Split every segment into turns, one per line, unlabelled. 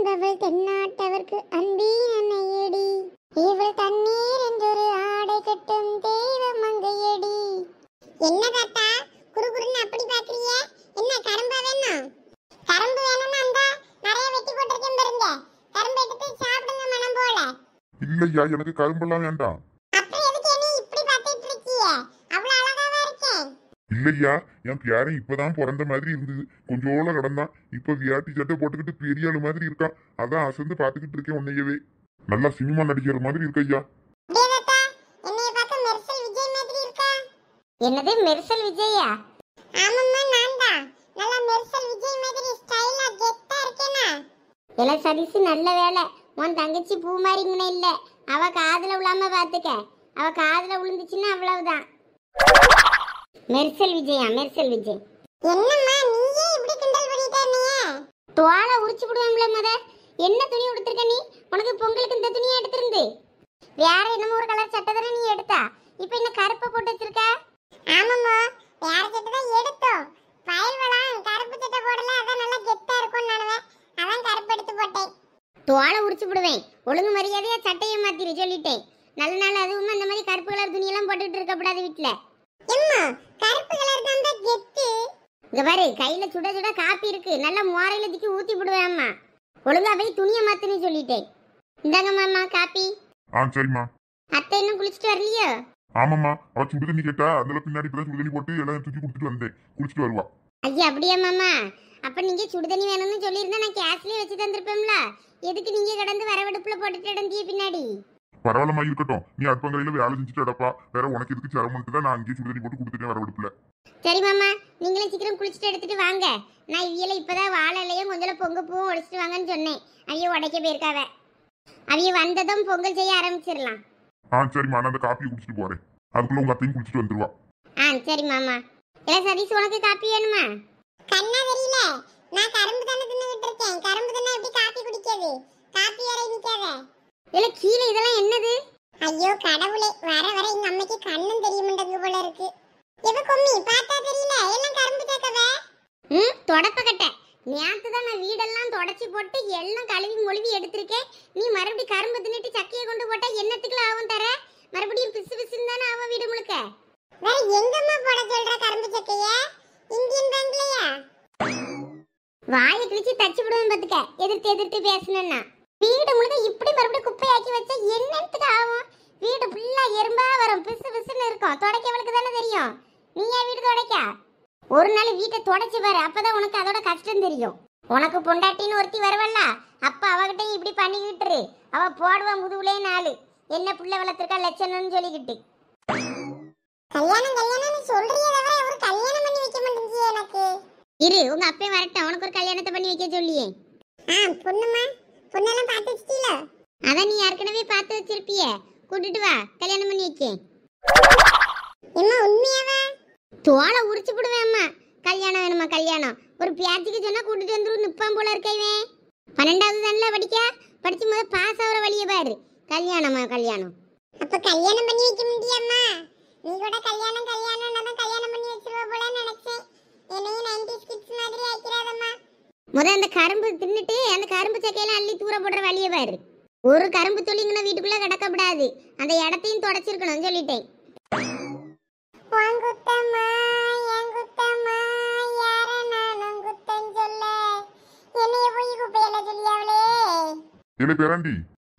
அன்பவள் தென்னாட்டவர்க்கு அன்பீன் அன்னையடி, இவள் தண்ணீர் என்றொரு ஆடை கட்டும் தெய்வ மங்கையடி. என்ன தாத்தா குறுகுறுன்னு அப்படி பாக்குறீங்க? என்ன கரும்பா வேணும்? கரும்பு வேணும்னா அந்த நிறைய வெட்டி போட்டிருக்கேன் பாருங்க, கரும்பு எடுத்து சாப்பிடுங்க மனம் போல.
இல்லையா, எனக்கு கரும்பெல்லாம் வேண்டாம்.
அப்புறம் எதுக்கு என்ன இப்படி பார்த்துட்டு இருக்கீங்க? அவ்வளவு அழகாவா இருக்கேன்.
இல்லையா, என் பேரன் இப்பதான் பிறந்த மாதிரி இருந்தது, கொஞ்சோல கடந்தான். இப்ப வியாட்டி சட்டை போட்டுக்கிட்டு பெரிய ஆளு மாதிரி இருக்கான். அதான் அசந்து பாத்துக்கிட்டு இருக்கேன் உன்னையவே. நல்லா சினிமா நடிக்கிற மாதிரி இருக்கு ஐயா.
என்னது மெர்சல் விஜயா? ஆமாம்மா நான் தான். நல்லா மெர்சல் விஜய் மாதிரி ஸ்டைலா கெத்தா இருக்கேனா? எல சதீஷ் நல்ல வேளை உன் தங்கச்சி பூ மாறிங்கனே இல்ல. அவ காதுல விழாம பாத்துக்க. அவ காதுல விழுந்துச்சுன்னா அவ்வளவுதான். மெர்சல் விஜயா, மெர்சல் விஜய். என்னம்மா நீயே இப்படி கிண்டல் பண்ணிட்டே நீ? தோளை உரிச்சு விடுவேன்ல மத. என்ன துணி உடுத்திருக்க நீ? உனக்கு பொங்கலுக்கு இந்த துணியை எடுத்திருந்து வேற என்னமோ ஒரு கலர் சட்டை தானே நீ எடுத்தா? இப்போ என்ன கருப்பு போட்டு வச்சிருக்க? ஆமாம்மா, வேற சட்டை தான் எடுத்தோம். பயல்வலாம் கருப்பு சட்டை போடல, அதான் நல்லா கெத்தா இருக்கும்னு நானுவேன். அதான் கருப்பு எடுத்து போட்டேன். தோளை உரிச்சு விடுவேன். ஒழுங்கு மரியாதையா சட்டையை மாத்திரு சொல்லிட்டேன். நல்ல நாள் அதுவும் அந்த மாதிரி கருப்பு கலர் துணியெல்லாம் போட்டுட்டு இருக்கக்கூடாது வீட்டுல. எம்மா கருப்பு கலர் தான் கெத்து. இங்க பாரு, கையில சுட சுட காப்பி இருக்கு, நல்லா மோரையில தூக்கி ஊத்தி விடுவேம்மா. ஒழுங்கா போய் துணியை மாத்துன்னு சொல்லிட்டேன். இந்தாங்க மாமா காப்பி.
சரிம்மா.
அத்தை இன்னும் குளிச்சுட்டு வரலையோ?
ஆமாம்மா, அவ சுடு தண்ணி கேட்டா, அதுல பின்னாடி இப்பதான் சுடு தண்ணி போட்டு எல்லாம் தூக்கி கொடுத்துட்டு வந்தேன். குளிச்சுட்டு வருவா.
ஐயா அப்படியா மாமா? அப்ப நீங்க சுடு தண்ணி வேணும்னு சொல்லியிருந்தா நான் கேஸ்லயே வச்சு தந்திருப்பேன்ல. எதுக்கு நீங்க கடந்து வரவடுப்புல போட்டுட்டு இடந்திய பின்னாடி?
பரவாயில்லமா இருக்கட்டும், நீ அடுப்பங்கரையில வேலை செஞ்சுட்டு அடப்பா. வேற உனக்கு எதுக்கு சிரமம்ட்டு தான் நான் அங்கேயே சுடு தண்ணி போட்டு கொடுத்துட்டேன் வரவடுப்புல.
சரி மாமா, நீங்களே சீக்கிரம் குளிச்சுட்டு எடுத்துட்டு வாங்க. நான் இவியல இப்பதான் வாழை இலையும் கொஞ்சம் பொங்க பூவும் உடைச்சிட்டு வாங்கன்னு சொன்னேன். அவிய உடைக்க போயிருக்காவ. அவிய வந்ததும் பொங்கல் செய்ய ஆரம்பிச்சிடலாம்.
சரிம்மா, நான் அந்த காப்பியை குடிச்சிட்டு போறேன். அதுக்குள்ள உங்க அத்தையும் குடிச்சிட்டு வந்துருவா.
சரி மாமா. இல்ல சதீஷ், உனக்கு காப்பி வேணுமா? கண்ணா தெரியல, நான் கரும்பு தானே தின்னுட்டு இருக்கேன். கரும்பு தானே எப்படி காப்பி குடிக்கிறது? காப்பி வேற நிக்காத. இல்ல கீழே இதெல்லாம் என்னது? ஐயோ கடவுளே, வர வர எங்க அம்மைக்கு கண்ணும் தெரிய மாட்டேங்குது போல இருக்கு. எவ கொம்மி பார்த்தா தெரியல, எல்லாம் கரும்பு தேக்கவே. தொடப்ப கட்ட. நேத்து தான் நான் வீடெல்லாம் தொடச்சி போட்டு எல்லாம் கழுவி மொழுவி எடுத்திருக்கேன். நீ மறுபடியும் கரும்பு தின்னுட்டு சக்கையை கொண்டு போட்டா என்னத்துக்குள்ள ஆகும் தர? மறுபடியும் பிசு பிசுன்னு தானே ஆகும் வீடு முழுக்க. வேற எங்கம்மா போட சொல்ற கரும்பு சக்கைய? இந்தியன் பேங்க்லயா? வாயை கிழிச்சு தச்சு விடுவேன் பாத்துக்க, எதிர்த்து எதிர்த்து பேசணும்னா. வீடு முழுக்க இப்படி மறுபடியும் குப்பையாக்கி வச்சா என்னத்துக்கு ஆகும்? வீடு ஃபுல்லா எறும்பா வரும், பிசு பிசுன்னு இருக்கும். தொடக்கவளுக்கு தானே தெரியும். நீ ஏன் வீடு தொடக்கா? ஒரு நாள் வீட்டை தொடச்சி பாரு, அப்பதான் உனக்கு அதோட கஷ்டம் தெரியும். உனக்கு பொண்டாட்டின்னு ஒருத்தி வருவல்ல, அப்ப அவகிட்டையும் இப்படி பண்ணிக்கிட்டு அவ போடுவா முதுகுலே நாலு. என்ன புள்ள வளர்த்திருக்கா லட்சணம்னு சொல்லிக்கிட்டு. கல்யாணம் கல்யாணம்னு சொல்றியே தவிர ஒரு கல்யாணம் பண்ணி வைக்க மாட்டேங்குது எனக்கு. இரு, உங்க அப்பே வரட்டும், உனக்கு ஒரு கல்யாணத்தை பண்ணி வைக்க சொல்லியே. பொண்ணுமா, பொண்ணெல்லாம் பார்த்து வச்சிட்டீல? அதான் நீ ஏற்கனவே பார்த்து வச்சிருப்பிய. கூட்டிட்டு வா, கல்யாணம் பண்ணி வைக்க. எம்மா உண்மையாவா? தோலை உரிச்சு விடுவேன் அம்மா. கல்யாணம் வேணுமா? கல்யாணம் ஒரு பியாச்சிக்கு சொன்னா கூட்டிட்டு வந்துரும். நிப்பான் போல இருக்கேன். 12வது தானே படிக்க, படிச்சு போது பாஸ் ஆகிற வழியை பாரு. கல்யாணமா கல்யாணம்? அப்ப கல்யாணம் பண்ணி வைக்க முடியாமா? நீ கூட கல்யாணம் கல்யாணம் நான் கல்யாணம் பண்ணி வச்சிருவ போல நினைச்சேன். என்னையும் 90s கிட்ஸ் மாதிரி ஆக்கிறாதம்மா. அந்த கரும்பு தின்னுட்டு அந்த கரும்பு சக்கையெல்லாம் அள்ளி தூர போடுற வழியை பாரு. ஒரு கரும்பு துளிங்கன வீட்டுக்குள்ள கிடக்கப்படாது. அந்த இடத்தையும் தொடச்சிருக்கணும் சொல்லிட்டேன்.
பேராண்டி,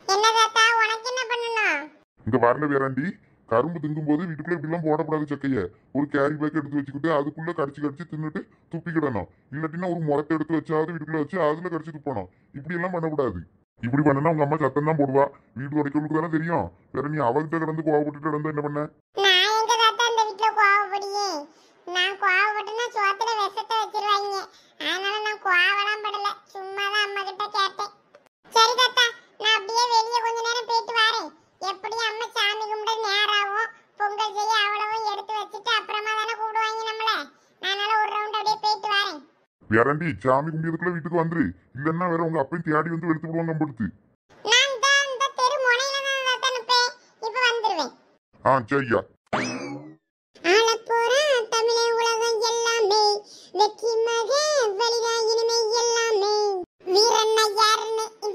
இங்க வரல பேராண்டி. கரும்பு திங்கும் போது வீட்டுக்குள்ள இப்படிலாம் போடக்கூடாது சக்கைய. ஒரு கேரி பேக் எடுத்து வச்சுக்கிட்டு அதுக்குள்ள கடிச்சு கடிச்சு தின்னுட்டு துப்பிக்கிடணும். இல்லாட்டினா ஒரு முறத்தை எடுத்து வச்சாவது வீட்டுக்குள்ள வச்சு அதுல கடிச்சு துப்பணும். இப்படி எல்லாம் பண்ணக்கூடாது. இப்படி பண்ணனா உங்க அம்மா சத்தம் தான் போடுவா. வீட்டு வரைக்கும் தானே தெரியும். வேற நீ அவகிட்ட கிடந்து கோவப்பட்டு கிடந்து என்ன பண்ண? நான் கோவப்பட்டேன்னா சோத்துல விஷத்தை வச்சிருவாங்க. அதனால நான் கோவலாம் படல, சும்மாதான் அம்மா கிட்ட கேட்டேன். சரி தாத்தா, நான் அப்படியே வெளியே கொஞ்ச நேரம் போயிட்டு வரேன். எப்படியும் அம்மா சாமி கும்பிட நேரம் ஆகும். பொங்கல் செய்ய அவ்வளவும் எடுத்து வச்சுட்டு அப்புறமா தானே கூடுவாங்க நம்மள. அதனால ஒரு ரவுண்ட் அப்படியே போயிட்டு வரேன். வேறாண்டி, சாமி கும்பியதுக்குள்ள வீட்டுக்கு வந்துரு. இல்லன்னா வேற உங்க அப்பையும் தேடி வந்து எடுத்து விடுவாங்க படுத்து.
நான் தான் இந்த தெரு முனையில தான் தனுப்பேன். இப்ப வந்துருவேன்.
சரியா.
வெற்றி மகே வலிதா இனிமை எல்லாமே. வீரண்ணா யாருன்னு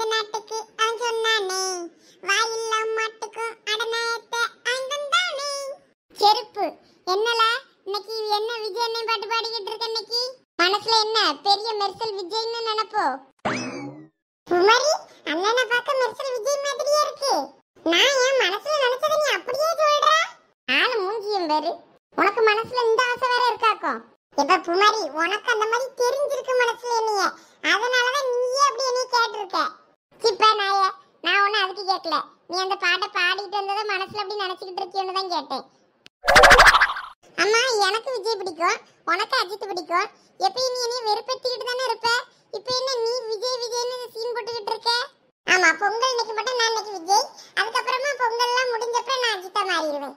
பேரு. உனக்கு மனசுல இந்த ஆசை வேற இருக்காக்கும்.
இப்ப குமாரி உனக்கு அந்த மாதிரி தெரிஞ்சிருக்கு மனசுல என்னைய, அதனாலதான் நீயே அப்படி என்னைய கேட்டிருக்க.
சிப்பா நாயே, நான் ஒன்னும் அதுக்கு கேட்கல. நீ அந்த பாட்டை பாடிட்டு வந்ததை மனசுல அப்படி நினைச்சுக்கிட்டு இருக்கியோன்னு தான் கேட்டேன்.
அம்மா எனக்கு விஜய் பிடிக்கும், உனக்கு அஜித் பிடிக்கும். எப்பயும் நீ என்னைய வெறுப்பேத்திக்கிட்டு தானே இருப்ப. இப்ப என்ன நீ விஜய் விஜய்னு சீன் போட்டுக்கிட்டு இருக்க? ஆமா, பொங்கல் இன்னைக்கு மட்டும் நான் இன்னைக்கு விஜய், அதுக்கப்புறமா பொங்கல் எல்லாம் முடிஞ்சப்ப நான் அஜித்தா மாறிடுவேன்.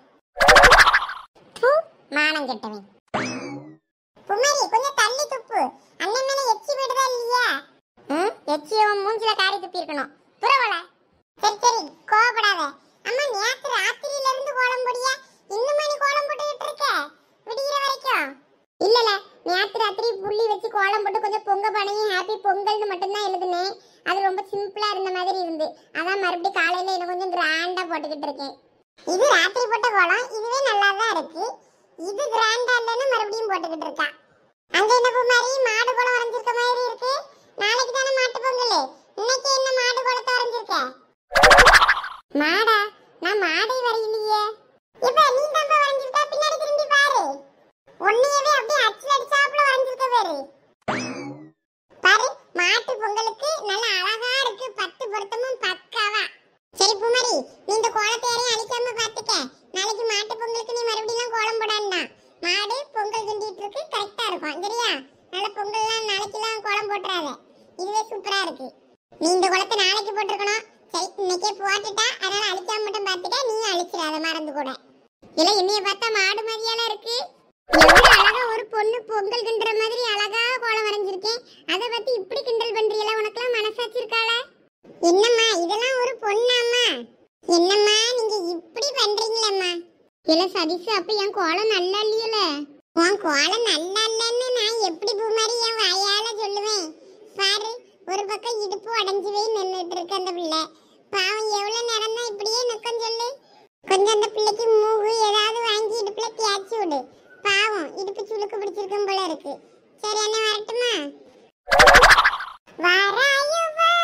மானம் கெட்டவன்.
குமாரி கொஞ்சம் தள்ளி துப்பு, அண்ணன் மேல எச்சி போயிடுதா இல்லையா?
எச்சியவன் மூஞ்சில காரி துப்பி இருக்கணும்.
புறவல சரி சரி கோவப்படாத. அம்மா நேத்து ராத்திரியில இருந்து கோலம் போடியா, இன்னும் நீ கோலம் போட்டுக்கிட்டு இருக்க விடிகிற வரைக்கும்?
இல்லல, நேத்து ராத்திரி புள்ளி வச்சு கோலம் போட்டு கொஞ்சம் பொங்க பானையும் ஹாப்பி பொங்கல்னு மட்டும்தான் எழுதுனேன். அது ரொம்ப சிம்பிளா இருந்த மாதிரி இருந்து, அதான் மறுபடியும் காலையில இன்னும் கொஞ்சம் கிராண்டா போட்டுக்கிட்டு இருக்கேன்.
இது ராத்திரி போட்ட கோலம், இதுவே நல்லா தான் இருக்கு. இது கிராண்டா இல்லைன்னு மறுபடியும் போட்டுக்கிட்டு இருக்கா. அங்க என்ன பூமாரி மாடு கோலம் வரைஞ்சிருக்க மாதிரி இருக்கு. நாளைக்கு தானே மாட்டு பொங்கல், இன்னைக்கு என்ன மாடு கோலத்தை வரைஞ்சிருக்க?
மாடா? நான் மாடை வரையிலையே.
இப்ப நீ தான் வரைஞ்சிருக்க, பின்னாடி திரும்பி பாரு. ஒன்னையவே அப்படியே அச்சில் அடிச்சாப்புல வரைஞ்சிருக்க பாரு. பாரு, மாட்டு பொங்கலுக்கு நல்ல அழகா இருக்கு, பத்து பொருத்தமும் பக்காவா. சரி பூமாரி, நீ இந்த கோலத்தை யாரையும் அழிக்காம பாத்துக்க. நாளைக்கு மாட்டு பொங்கலுக்கு நீ மறுபடியும் கோலம் போடாண்டா. மாடு பொங்கல் கிண்டிட்டு இருக்கு, கரெக்டா இருக்கும் சரியா? நல்ல பொங்கல்லாம் நாளைக்கெல்லாம் கோலம் போட்டுறாத, இதுவே சூப்பரா இருக்கு. நீ இந்த கோலத்தை நாளைக்கு போட்டிருக்கணும். சரி இன்னைக்கே போட்டுட்டா, அதனால அழிக்காம மட்டும் பாத்துக்க, நீ அழிச்சிடாத மறந்து கூட.
இல்ல, என்னைய பார்த்தா மாடு மாதிரியால இருக்கு. எவ்வளவு அழகா ஒரு பொண்ணு பொங்கல் கிண்டுற மாதிரி அழகா கோலம் வரைஞ்சிருக்கேன். அதை பத்தி இப்படி கிண்டல் பண்றீங்களா? உனக்கெல்லாம் மனசாட்சி இருக்காள?
என்னம்மா இதெல்லாம் ஒரு பொண்ணாம்மா? என்னம்மா நீங்க இப்படி பண்றீங்களம்மா?
இல்ல சதீஷ், அப்ப என் கோலம் நல்லா இல்லையல?
உன் கோலம் நல்லா இல்லைன்னு நான் எப்படி பூமாரி என் வாயால சொல்லுவேன்? பாரு, ஒரு பக்கம் இடுப்பு உடஞ்சி போய் நின்றுட்டு இருக்கு அந்த பிள்ளை. பாவம் எவ்வளவு நேரம் தான் இப்படியே நிற்கும் சொல்லு. கொஞ்சம் அந்த பிள்ளைக்கு மூகு ஏதாவது வாங்கி இடுப்புல தேய்ச்சி விடு. பாவம் இடுப்பு சுளுக்கு பிடிச்சிருக்கும் போல இருக்கு. சரி என்ன வரட்டுமா? வாராயு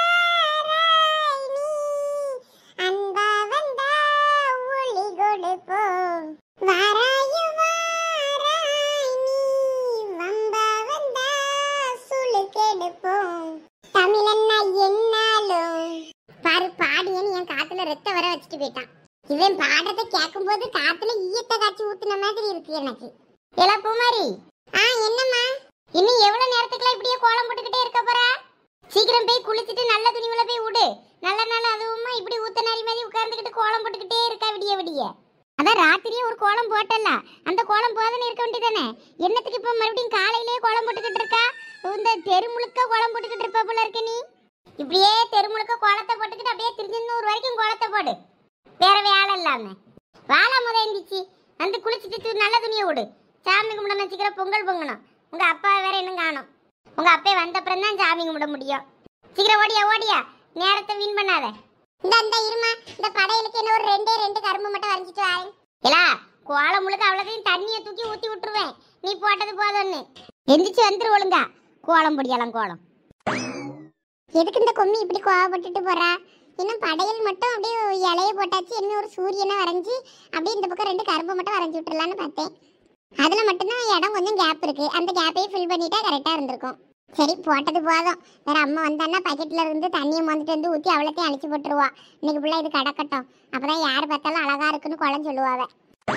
வாராய் நீ, அன்பா வந்தா ஒளி கொடுப்போம். வாராயு வாராய் நீ, வம்பா வந்தா சுளுக்கெடுப்போம். தமிழன்னா என்னாலும்
பாரு, பாடியன்னு என் காத்துல ரத்த வர வச்சுட்டு போயிட்டான். இவன் பாடுறதை கேட்கும் போது காத்துல ஈயத்தை காய்ச்சி ஊத்துன மாதிரி இருக்கு எனக்கு. எல பூமாரி,
என்னம்மா?
இன்னும் எவ்வளவு நேரத்துக்குலாம் இப்படியே கோலம் போட்டுக்கிட்டே இருக்க போறா? சீக்கிரம் போய் குளிச்சுட்டு நல்ல துணிவுல போய் விடு. நல்ல நாள் அதுவுமா இப்படி ஊத்த நாரி மாதிரி உட்கார்ந்துக்கிட்டு கோலம் போட்டுக்கிட்டே இருக்கா விடிய விடிய? அதான் ராத்திரியே ஒரு கோலம் போட்டல, அந்த கோலம் போதனே இருக்க வேண்டியதானே. என்னத்துக்கு இப்ப மறுபடியும் காலையிலேயே கோலம் போட்டுக்கிட்டு இருக்கா? இந்த தெரு முழுக்க கோலம் போட்டுக்கிட்டு இருப்பா போல இருக்க நீ. இப்படியே தெரு முழுக்க கோலத்தை போட்டுக்கிட்டு அப்படியே திருச்செந்தூர் வரைக்கும் கோலத்தை போடு, வேற வேலை இல்லாம. வாழை முத எந்திரிச்சு வந்து குளிச்சுட்டு நல்ல துணியை விடு. சாமி கும்பிட சீக்கிரம் பொங்கல் பொங்கணும். உங்க அப்பா வேற இன்னும் காணும். உங்க அப்பா வந்த அப்புறம் தான் சாமி கும்பிட முடியும். சீக்கிரம் ஓடியா ஓடியா, நேரத்தை வீண் பண்ணாத.
இந்த இருமா, இந்த படையலுக்கு என்ன ஒரு ரெண்டு கரும்பு மட்டும் வரைஞ்சிட்டு வரேன்.
இல்லா, கோலம் முழுக்க அவ்வளோதையும் தண்ணியை தூக்கி ஊற்றி விட்டுருவேன். நீ போட்டது போதும்னு எந்திரிச்சு வந்துரு ஒழுங்கா. கோலம் பொடியலாம் கோலம்.
எதுக்கு இந்த கொம்மி இப்படி கோவப்பட்டுட்டு போறா? இன்னும் படையல் மட்டும் அப்படியே இலைய போட்டாச்சு, இன்னும் ஒரு சூரியனை வரைஞ்சி அப்படியே இந்த பக்கம் ரெண்டு கரும்பு மட்டும் வரைஞ்சி விட்டுறலான்னு பார்த்தேன். அதுல மட்டும்தான் இடம் கொஞ்சம் கேப் இருக்கு, அந்த கேப்பையும் ஃபில் பண்ணிட்டா கரெக்டா இருந்திருக்கும். சரி போட்டது போதும். வேற அம்மா வந்தான்னா பக்கெட்ல இருந்து தண்ணியை மொந்துட்டு வந்து ஊற்றி அவ்வளோத்தையும் அழிச்சு போட்டுருவா. இன்னைக்கு பிள்ளை இது கடக்கட்டும், அப்பதான் யார் பார்த்தாலும் அழகா இருக்குன்னு குளம் சொல்லுவாவ.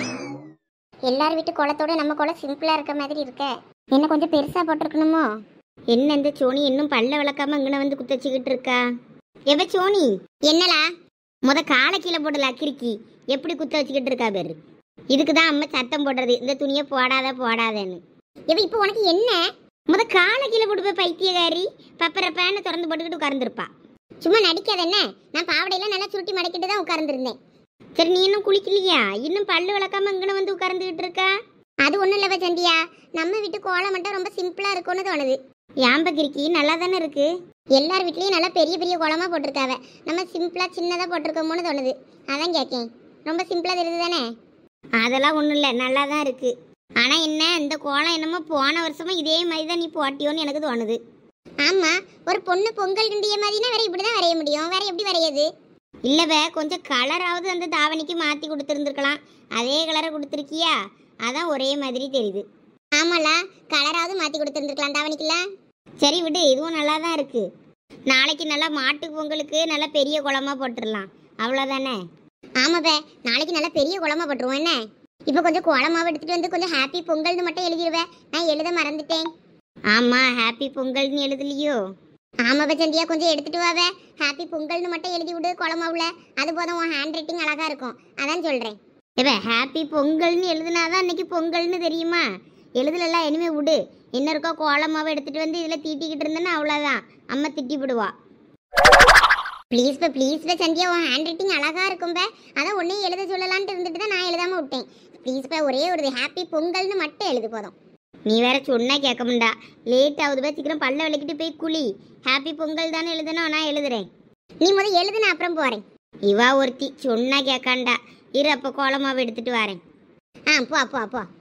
எல்லார் வீட்டு குளத்தோட நம்ம குளம் சிம்பிளா இருக்க மாதிரி இருக்க. என்ன கொஞ்சம் பெருசா போட்டிருக்கணுமோ என்ன? இந்த சோனி இன்னும் பல்ல விளக்காம இங்கன வந்து குத்தச்சிக்கிட்டு இருக்கா. எவ சோனி, என்னலா முத காலை கீழே போடல கிறுக்கி, எப்படி குத்த வச்சுக்கிட்டு இருக்கா பேரு. இதுக்குதான் அம்மா சத்தம் போடுறது, இந்த துணியை போடாத போடாதேன்னு. எவ இப்போ உனக்கு என்ன? முத காலை கீழே போட்டு போய் பைத்தியகாரி பப்பரப்பான்னு திறந்து போட்டுக்கிட்டு உட்கார்ந்துருப்பா. சும்மா நடிக்காத என்ன? நான் பாவடையெல்லாம் நல்லா சுருட்டி மடக்கிட்டு தான் உட்கார்ந்துருந்தேன். சரி நீ இன்னும் குளிக்கலையா? இன்னும் பல்லு விளக்காம இங்கன வந்து உட்கார்ந்துக்கிட்டு இருக்கா. அது ஒன்றும் இல்லவ சந்தியா, நம்ம வீட்டு கோலம் மட்டும் ரொம்ப சிம்பிளா இருக்கும்னு தோணுது. யாம்ப கிறுக்கி நல்லா தானே இருக்கு. எல்லார் வீட்லயும் நல்லா பெரிய பெரிய கோலமா போட்டிருக்காவ, நம்ம சிம்பிளா சின்னதா போட்டிருக்கோமோன்னு தோணுது. அதான் கேட்கேன், ரொம்ப சிம்பிளா தெரியுது தானே? அதெல்லாம் ஒன்றும் இல்லை, நல்லா தான் இருக்கு. ஆனா என்ன, இந்த கோலம் என்னமோ போன வருஷமும் இதே மாதிரி தான் நீ போட்டியோன்னு எனக்கு தோணுது. ஆமா, ஒரு பொண்ணு பொங்கல் கிண்டிய மாதிரினா வேற இப்படிதான் வரைய முடியும், வேற எப்படி வரையாது? இல்லவ கொஞ்சம் கலராவது அந்த தாவணிக்கு மாத்தி கொடுத்துருந்துருக்கலாம். அதே கலரை கொடுத்துருக்கியா? அதான் ஒரே மாதிரி தெரியுது. ஆமாலா, கலராவது மாற்றி கொடுத்துருந்துருக்கலாம் தாவணிக்கலாம். சரி விடு, இதுவும் நல்லா தான் இருக்கு. நாளைக்கு நல்லா மாட்டு பொங்கலுக்கு நல்லா பெரிய குளமா போட்டுடலாம், அவ்வளோதானே? ஆமாப்பே, நாளைக்கு நல்லா பெரிய குளமா போட்டுருவோம். என்ன இப்போ கொஞ்சம் குளமாவை எடுத்துகிட்டு வந்து கொஞ்சம் ஹாப்பி பொங்கல்னு மட்டும் எழுதிடுவேன். நான் எழுத மறந்துட்டேன். ஆமாம், ஹாப்பி பொங்கல்னு எழுதலையோ? ஆமாப்பா சந்தியா, கொஞ்சம் எடுத்துட்டு வாவே. ஹாப்பி பொங்கல்னு மட்டும் எழுதி விடு குளமாவில். அது போதும், உன் ஹேண்ட் ரைட்டிங் அழகாக இருக்கும், அதான் சொல்கிறேன். இப்போ ஹாப்பி பொங்கல்னு எழுதுனாதான் அன்னைக்கு பொங்கல்னு தெரியுமா? எழுதலாம், இனிமே விடு. என்ன இருக்கோ கோலமாவை எடுத்துகிட்டு வந்து இதில் தீட்டிக்கிட்டு இருந்தேன்னா அவ்வளோதான், அம்மா திட்டி விடுவா. ப்ளீஸ்ப்பா சந்தியா, உன் ஹேண்ட் ரைட்டிங் அழகாக இருக்கும்பே. அதான் உன்னையும் எழுத சொல்லலான்ட்டு இருந்துட்டு தான் நான் எழுதாமல் விட்டேன். ப்ளீஸ்ப்பா, ஒரே ஒரு ஹாப்பி பொங்கல்னு மட்டும் எழுது போதும். நீ வேற சொன்னா கேட்க முடியா, லேட் ஆகுதுப்பா, சீக்கிரம் பல்ல விளக்கிட்டு போய் குளி. ஹாப்பி பொங்கல் தானே எழுதணும், நான் எழுதுறேன். நீ முதல் எழுது, நான் அப்புறம் போகிறேன். இவா ஒருத்தி சொன்னா கேட்காண்டா. இரு, அப்போ கோலமாவை எடுத்துட்டு வரேன். போ.